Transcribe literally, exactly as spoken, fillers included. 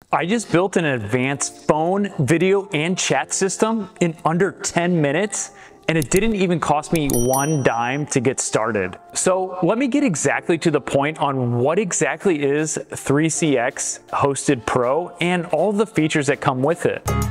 I just built an advanced phone, video, and chat system in under ten minutes, and it didn't even cost me one dime to get started. So let me get exactly to the point on what exactly is three C X Hosted Pro and all the features that come with it.